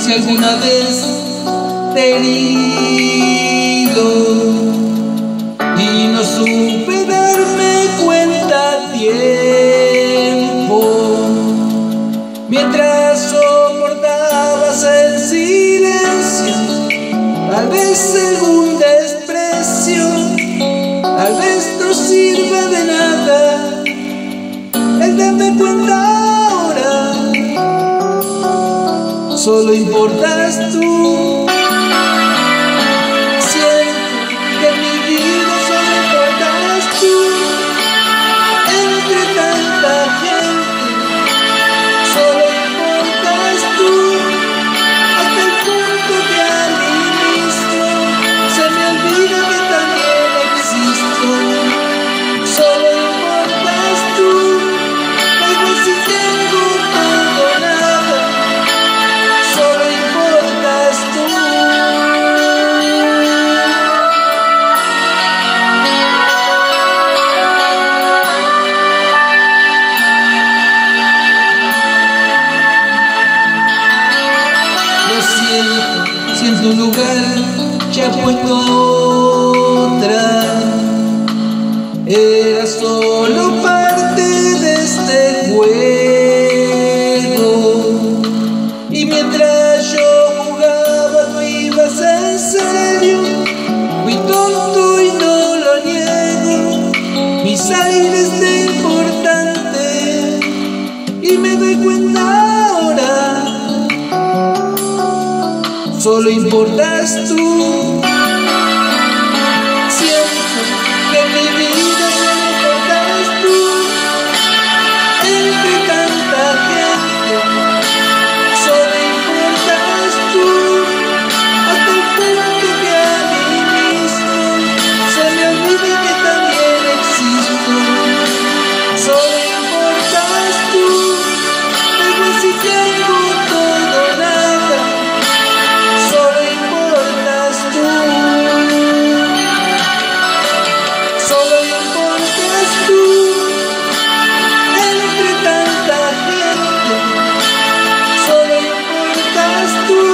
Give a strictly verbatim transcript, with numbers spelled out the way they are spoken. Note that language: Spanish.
si alguna vez te he herido y no supe darme cuenta a tiempo, mientras soportabas el silencio, tal vez algún desprecio, tal vez no sirva de nada el darme cuenta ahora. Solo importas tú. Siento que en mi vida solo importas tú. Entre tanta gente solo importas tú. Hasta el punto que al inicio se me olvida que también existo. Solo importas tú. Da igual si tengo todo o nada. Solo importas tú. Lo siento, si en tu lugar ya he puesto a otra. Era solo parte de este juego, y mientras yo jugaba tú ibas en serio. Fui tonto y no lo niego, mis aires de importante, y me doy cuenta ahora. Solo importas tú. Siento que en mi vida solo importas tú. Entre tanta gente solo importas tú. Hasta el punto que al inicio se me olvida que también existo. Solo importas tú. Da igual si tengo todo o nada. Solo importas tú. Solo importas tú. Entre tanta gente solo importas tú.